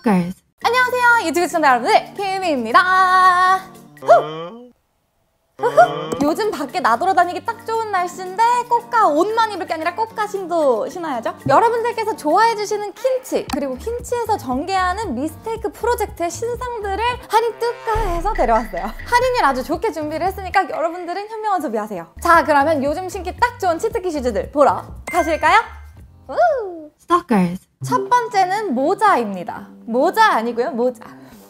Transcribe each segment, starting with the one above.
Stalkers. 안녕하세요 유튜브 시청자 여러분들, 김희입니다. 요즘 밖에 나돌아다니기 딱 좋은 날씨인데 꽃가 옷만 입을 게 아니라 꽃가 신도 신어야죠. 여러분들께서 좋아해주시는 킨치, 그리고 킨치에서 전개하는 미스테이크 프로젝트의 신상들을 한인 뚜까에서 데려왔어요. 할인율 아주 좋게 준비를 했으니까 여러분들은 현명한 소비하세요. 자, 그러면 요즘 신기 딱 좋은 치트키 슈즈들 보러 가실까요? Stalkers. 첫 번째는 모자입니다. 모자 아니고요, 모자.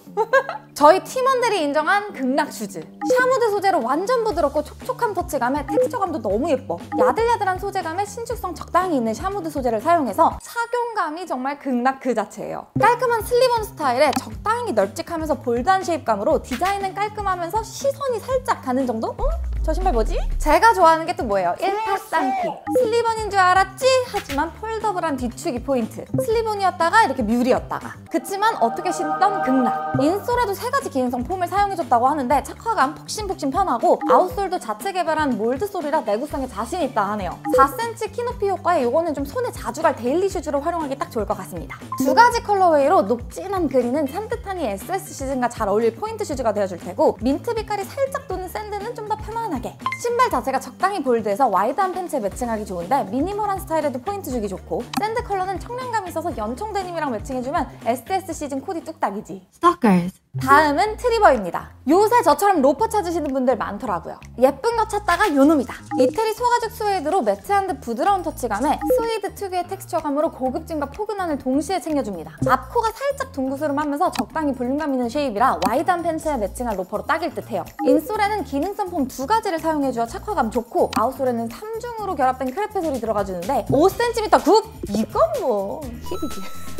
저희 팀원들이 인정한 극락 슈즈. 샤무드 소재로 완전 부드럽고 촉촉한 터치감에 텍스처감도 너무 예뻐. 야들야들한 소재감에 신축성 적당히 있는 샤무드 소재를 사용해서 착용감이 정말 극락 그 자체예요. 깔끔한 슬립온 스타일에 적당히 널찍하면서 볼드한 쉐입감으로 디자인은 깔끔하면서 시선이 살짝 가는 정도? 저 신발 뭐지? 제가 좋아하는 게 또 뭐예요? 일타쌍피. 슬리번인 줄 알았지? 하지만 폴더블한 뒤축이 포인트. 슬리번이었다가 이렇게 뮬이었다가. 그치만 어떻게 신던 극락. 인솔에도 3가지 기능성 폼을 사용해줬다고 하는데 착화감 폭신폭신 편하고 아웃솔도 자체 개발한 몰드솔이라 내구성에 자신 있다 하네요. 4cm 키높이 효과에 요거는 좀 손에 자주 갈 데일리 슈즈로 활용하기 딱 좋을 것 같습니다. 2가지 컬러웨이로 녹진한 그린은 산뜻하니 SS 시즌과 잘 어울릴 포인트 슈즈가 되어줄 테고, 민트 빛깔이 살짝 도는 샌드는 좀 더 편안하게. 신발 자체가 적당히 볼드해서 와이드한 팬츠에 매칭하기 좋은데 미니멀한 스타일에도 포인트 주기 좋고, 샌드 컬러는 청량감이 있어서 연청 데님이랑 매칭해주면 SS 시즌 코디 뚝딱이지. Stalkers. 다음은 트리버입니다. 요새 저처럼 로퍼 찾으시는 분들 많더라고요. 예쁜 거 찾다가 요놈이다. 이태리 소가죽 스웨이드로 매트한 듯 부드러운 터치감에 스웨이드 특유의 텍스처감으로 고급짐과 포근함을 동시에 챙겨줍니다. 앞코가 살짝 둥그스름하면서 적당히 볼륨감 있는 쉐입이라 와이드한 팬츠에 매칭한 로퍼로 딱일 듯해요. 인솔에는 기능성 폼 2가지를 사용해주어 착화감 좋고, 아웃솔에는 3중으로 결합된 크레페솔이 들어가주는데 5cm 굽? 이건 뭐 힙이지.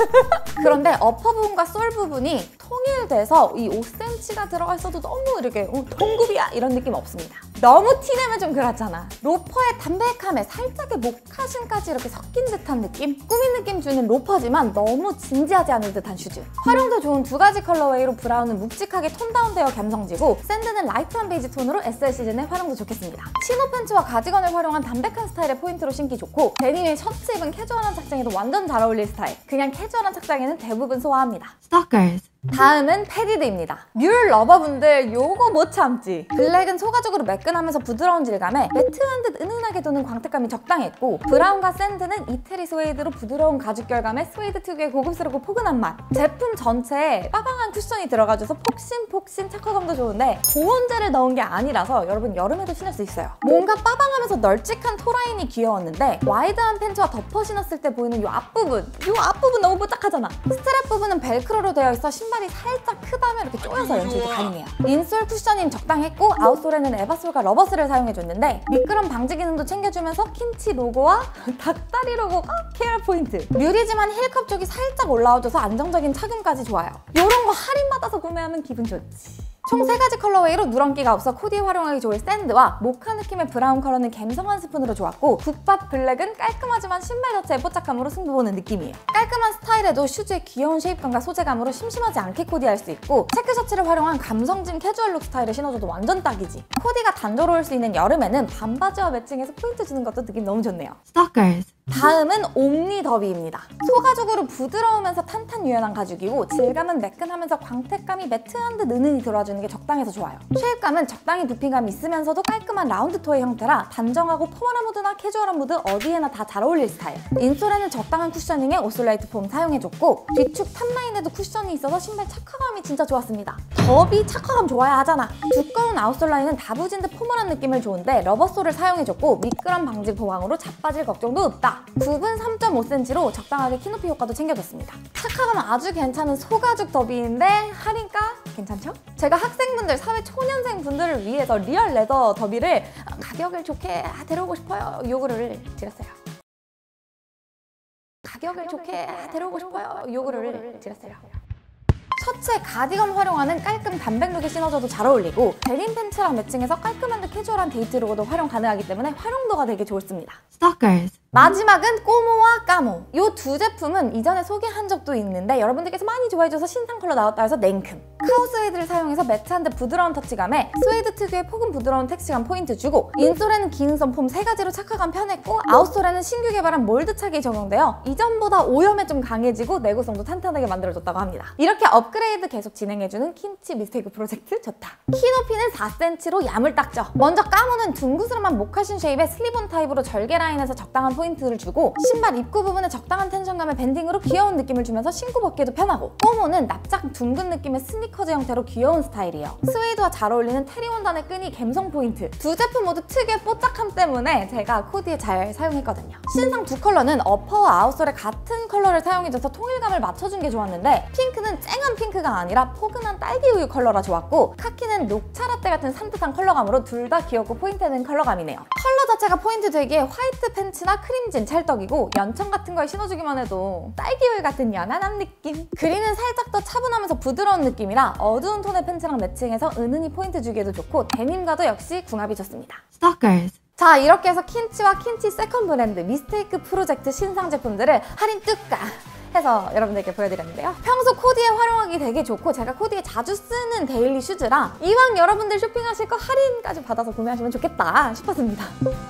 그런데 어퍼 부분과 솔 부분이 통일돼서 이 5cm가 들어가 있어도 너무 이렇게 통굽이야 이런 느낌 없습니다. 너무 티내면 좀 그렇잖아. 로퍼의 담백함에 살짝의 모카신까지 이렇게 섞인 듯한 느낌? 꾸민 느낌 주는 로퍼지만 너무 진지하지 않을 듯한 슈즈. 활용도 좋은 2가지 컬러웨이로 브라운은 묵직하게 톤 다운되어 감성지고, 샌드는 라이트한 베이지 톤으로 SL 시즌에 활용도 좋겠습니다. 치노 팬츠와 가디건을 활용한 담백한 스타일의 포인트로 신기 좋고, 데님에 셔츠 입은 캐주얼한 착장에도 완전 잘 어울릴 스타일. 그냥 캐주얼한 착장에는 대부분 소화합니다. Stalkers. 다음은 패디드입니다. 뮬 러버분들 요거 못 참지. 블랙은 소가죽으로 매끈하면서 부드러운 질감에 매트한 듯 은은하게 도는 광택감이 적당했고, 브라운과 샌드는 이태리 스웨이드로 부드러운 가죽 결감에 스웨이드 특유의 고급스럽고 포근한 맛. 제품 전체에 빠방한 쿠션이 들어가줘서 폭신폭신 착화감도 좋은데 고온재를 넣은 게 아니라서 여러분 여름에도 신을 수 있어요. 뭔가 빠방하면서 널찍한 토라인이 귀여웠는데 와이드한 팬츠와 덮어 신었을 때 보이는 요 앞부분 너무 뽀짝하잖아. 스트랩 부분은 벨크로로 되어 있어 신발이 살짝 크다면 이렇게 조여서 연출도 가능해요. 인솔 쿠셔닝 적당했고, 아웃솔에는 에바솔과 러버스를 사용해줬는데 미끄럼 방지 기능도 챙겨주면서 킨치 로고와 닭다리 로고가 케어 포인트. 뮬이지만 힐컵 쪽이 살짝 올라와줘서 안정적인 착용까지 좋아요. 요런 거 할인받아서 구매하면 기분 좋지. 총 3가지 컬러웨이로 누런기가 없어 코디에 활용하기 좋을 샌드와 모카 느낌의 브라운 컬러는 갬성한 스푼으로 좋았고, 국밥 블랙은 깔끔하지만 신발 자체의 뽀짝함으로 승부보는 느낌이에요. 깔끔한 스타일에도 슈즈의 귀여운 쉐입감과 소재감으로 심심하지 않게 코디할 수 있고, 체크 셔츠를 활용한 감성진 캐주얼룩 스타일을 신어줘도 완전 딱이지. 코디가 단조로울 수 있는 여름에는 반바지와 매칭해서 포인트 주는 것도 느낌 너무 좋네요. Stalkers. 다음은 옴니 더비입니다. 소가죽으로 부드러우면서 탄탄 유연한 가죽이고, 질감은 매끈하면서 광택감이 매트한 듯 은은히 들어와주는 게 적당해서 좋아요. 쉐입감은 적당히 부피감이 있으면서도 깔끔한 라운드 토의 형태라 단정하고 포멀한 무드나 캐주얼한 무드 어디에나 다 잘 어울릴 스타일. 인솔에는 적당한 쿠셔닝에 오솔레이트 폼 사용해줬고, 뒤축 탑라인에도 쿠션이 있어서 신발 착화감이 진짜 좋았습니다. 더비 착화감 좋아야 하잖아. 두꺼운 아웃솔 라인은 다부진 듯 포멀한 느낌을 좋은데 러버솔을 사용해줬고, 미끄럼 방지 보강으로 자빠질 걱정도 없다. 굽은 3.5cm로 적당하게 키높이 효과도 챙겨줬습니다. 착화감 아주 괜찮은 소가죽 더비인데 할인가? 괜찮죠? 제가 학생분들, 사회 초년생 분들을 위해서 리얼 레더 더비를 가격을 좋게 데려오고 싶어요. 요거를 드렸어요. 가격을 좋게 데려오고 싶어요. 요거를 드렸어요. 셔츠에 가디건 활용하는 깔끔 담백룩에 신어줘도 잘 어울리고, 데님 팬츠랑 매칭해서 깔끔한 듯 캐주얼한 데이트 룩으로 활용 가능하기 때문에 활용도가 되게 좋습니다. Stalkers. 마지막은 꼬모와 까모. 이 두 제품은 이전에 소개한 적도 있는데 여러분들께서 많이 좋아해줘서 신상 컬러 나왔다 해서 냉큼. 카우 스웨이드를 사용해서 매트한 듯 부드러운 터치감에 스웨이드 특유의 폭은 부드러운 텍스처감 포인트 주고, 인솔에는 기능성 폼 3가지로 착화감 편했고, 아웃솔에는 신규 개발한 몰드 착이 적용되어 이전보다 오염에 좀 강해지고 내구성도 탄탄하게 만들어줬다고 합니다. 이렇게 업그레이드 계속 진행해주는 킨치 미스테이크 프로젝트 좋다. 키 높이는 4cm로 야물딱져. 먼저 까모는 둥그스름한 모카신 쉐입의 슬립온 타입으로 절개 라인에서 적당한 포인트를 주고, 신발 입구 부분에 적당한 텐션감의 밴딩으로 귀여운 느낌을 주면서 신고 벗기도 편하고, 꼬모는 납작 둥근 느낌의 스니커즈 형태로 귀여운 스타일이에요. 스웨이드와 잘 어울리는 테리 원단의 끈이 갬성 포인트. 두 제품 모두 특유의 뽀짝함 때문에 제가 코디에 잘 사용했거든요. 신상 두 컬러는 어퍼와 아웃솔에 같은 컬러를 사용해줘서 통일감을 맞춰준 게 좋았는데, 핑크는 쨍한 핑크가 아니라 포근한 딸기 우유 컬러라 좋았고, 카키는 녹차 라떼 같은 산뜻한 컬러감으로 둘 다 귀엽고 포인트 있는 컬러감이네요. 컬러 자체가 포인트 되기에 화이트 팬츠나 크림진 찰떡이고, 연청 같은 걸 신어주기만 해도 딸기 우유 같은 연한한 느낌. 그린은 살짝 더 차분하면서 부드러운 느낌이라 어두운 톤의 팬츠랑 매칭해서 은은히 포인트 주기에도 좋고, 데님과도 역시 궁합이 좋습니다. Stalkers. 자, 이렇게 해서 킨치와 킨치 세컨 브랜드 미스테이크 프로젝트 신상 제품들을 할인 뚝까 해서 여러분들께 보여드렸는데요. 평소 코디에 활용하기 되게 좋고 제가 코디에 자주 쓰는 데일리 슈즈라 이왕 여러분들 쇼핑하실 거 할인까지 받아서 구매하시면 좋겠다 싶었습니다.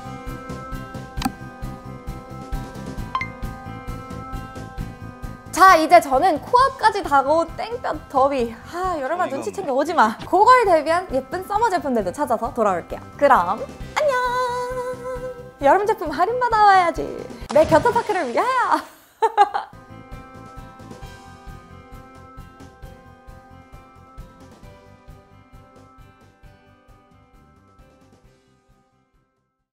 자, 이제 저는 코앞까지 다가온 땡볕 더위. 여러분 눈치 챙겨 오지마. 그걸 대비한 예쁜 서머 제품들도 찾아서 돌아올게요. 그럼 안녕. 여름 제품 할인 받아와야지. 내 겨터파크를 위하여.